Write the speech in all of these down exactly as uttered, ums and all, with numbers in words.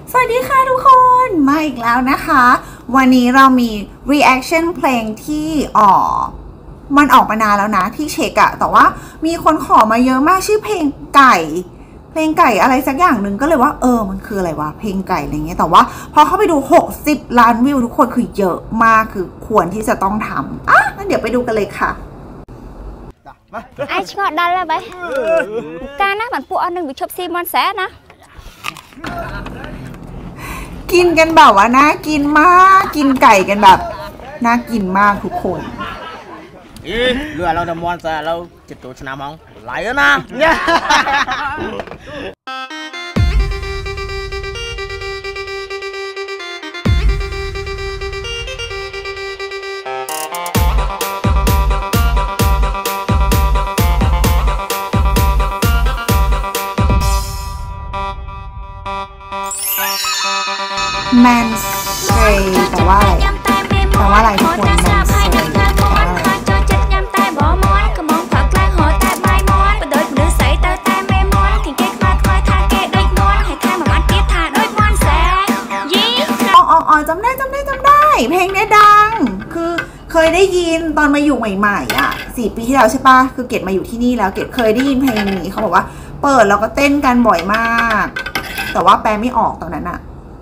สวัสดีค่ะทุกคนมาอีกแล้วนะคะวันนี้เรามี reaction เพลงที่อ๋อมันออกมานานแล้วนะที่เช็คอะแต่ว่ามีคนขอมาเยอะมากชื่อเพลงไก่เพลงไก่อะไรสักอย่างหนึ่งก็เลยว่าเออมันคืออะไรวะเพลงไก่อะไรเงี้ยแต่ว่าพอเข้าไปดูหกสิบล้านวิวทุกคนคือเยอะมากคือควรที่จะต้องทำอ่ะงั้นเดี๋ยวไปดูกันเลยค่ะไอ้ชอบดันเลยไปการนะมันพวกอันหนึ่งไปชอบซีมอนแสนะกินกันแบบว่าน่ากินมากกินไก่กันแบบน่ากินมากทุกคนเอ๊ะเรือเราเดมอนแสเราจิตตัวชนะมองไหลแล้วนะแมนสเตย์แต่ว่าอะไรแต่ว่าอะไรทุกคนแมนสเตย์อ๋ออ๋อจำได้จำได้จำได้เพลงนี้ดังคือเคยได้ยินตอนมาอยู่ใหม่ๆอ่ะสี่ปีที่แล้วใช่ปะคือเกดมาอยู่ที่นี่แล้วเกดเคยได้ยินเพลงนี้เขาบอกว่าเปิดแล้วก็เต้นกันบ่อยมากแต่ว่าแปลไม่ออกตอนนั้นอะ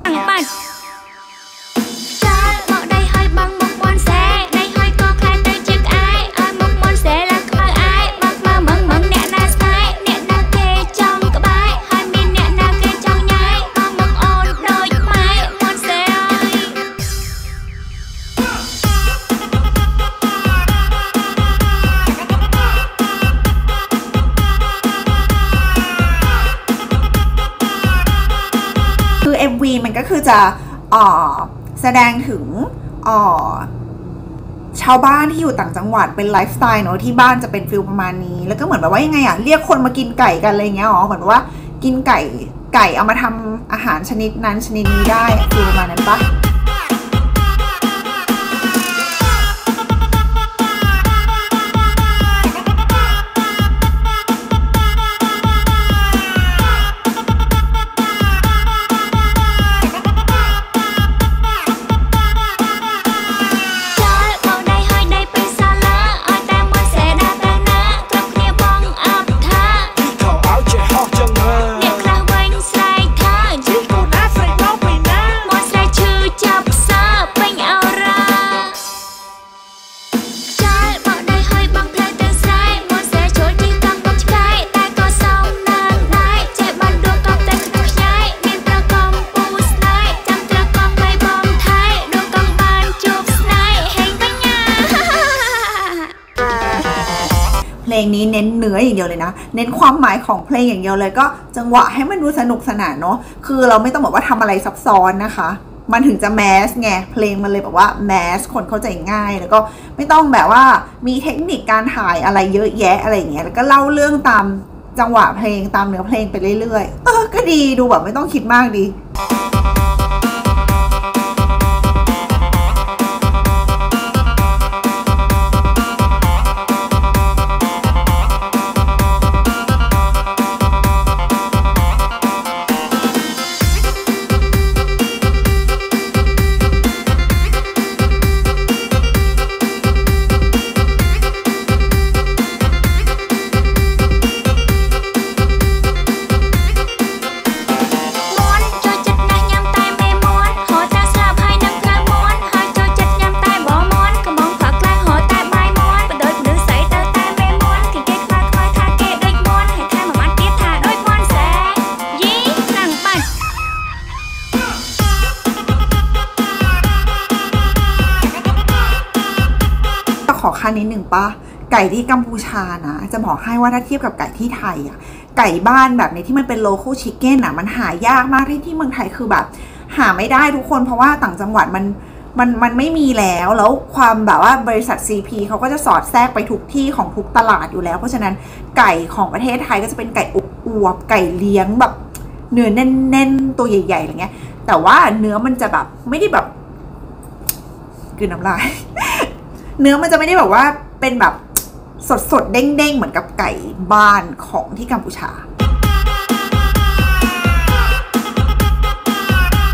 คือ เอ็ม วี มันก็คือจะอ่อแสดงถึงอ่อชาวบ้านที่อยู่ต่างจังหวัดเป็นไลฟ์สไตล์เนอะที่บ้านจะเป็นฟิลประมาณนี้แล้วก็เหมือนแบบว่ายังไงอะเรียกคนมากินไก่กันอะไรเงี้ยอ๋อเหมือนว่ากินไก่ไก่เอามาทำอาหารชนิดนั้นชนิดนี้ได้ฟิลประมาณนั้นปะเพลงนี้เน้นเนื้ออย่างเดียวเลยนะเน้นความหมายของเพลงอย่างเดียวเลยก็จังหวะให้มันดูสนุกสนานเนาะคือเราไม่ต้องบอกว่าทำอะไรซับซ้อนนะคะมันถึงจะแมสไงเพลงมันเลยแบบว่าแมสคนเข้าใจง่ายแล้วก็ไม่ต้องแบบว่ามีเทคนิคการถ่ายอะไรเยอะแยะอะไรอย่างเงี้ยแล้วก็เล่าเรื่องตามจังหวะเพลงตามเนื้อเพลงไปเรื่อยๆเออก็ดีดูแบบไม่ต้องคิดมากดีขอค่านิดหนึ่งปะไก่ที่กัมพูชานะจะบอกให้ว่าถ้าเทียบกับไก่ที่ไทยอ่ะไก่บ้านแบบนี้ที่มันเป็นโลคอลชิคเก้นอ่ะมันหายากมากที่ที่เมืองไทยคือแบบหาไม่ได้ทุกคนเพราะว่าต่างจังหวัดมันมันมันไม่มีแล้วแล้วความแบบว่าบริษัท ซี พี เขาก็จะสอดแทรกไปทุกที่ของทุกตลาดอยู่แล้วเพราะฉะนั้นไก่ของประเทศไทยก็จะเป็นไก่อบอวบไก่เลี้ยงแบบเนื้อแน่นๆตัวใหญ่ๆอะไรเงี้ยแต่ว่าเนื้อมันจะแบบไม่ได้แบบกลืนน้ำลาย เนื้อมันจะไม่ได้แบบว่าเป็นแบบสดๆเด้งๆเหมือนกับไก่บ้านของที่กัมพูชา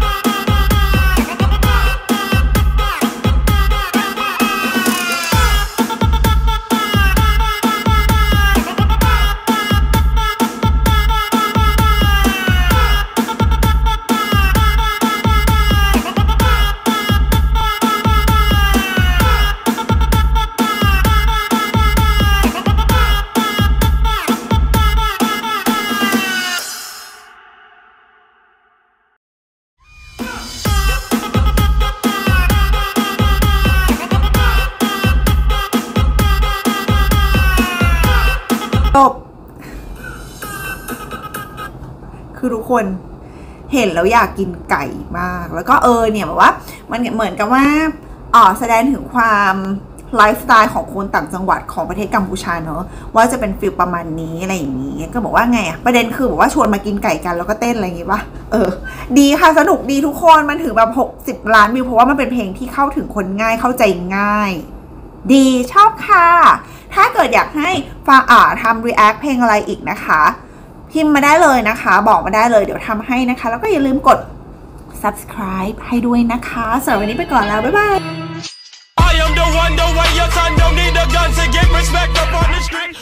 คือทุกคนเห็นแล้วอยากกินไก่มากแล้วก็เออเนี่ยแบบว่ามันเหมือนกับว่าอ๋อแสดงถึงความไลฟ์สไตล์ของคนต่างจังหวัดของประเทศกัมพูชาเนอะว่าจะเป็นฟิลประมาณนี้อะไรอย่างนี้ก็บอกว่าไงอะประเด็นคือบอกว่าชวนมากินไก่กันแล้วก็เต้นอะไรอย่างงี้ปะเออดีค่ะสนุกดีทุกคนมันถึงแบบหกสิบล้านวิวเพราะว่ามันเป็นเพลงที่เข้าถึงคนง่ายเข้าใจง่ายดีชอบค่ะถ้าเกิดอยากให้ฟังอ่าทำ react เพลงอะไรอีกนะคะพิมพ์มาได้เลยนะคะบอกมาได้เลยเดี๋ยวทำให้นะคะแล้วก็อย่าลืมกด subscribe ให้ด้วยนะคะสำหรับวันนี้ไปก่อนแล้วบ๊ายบาย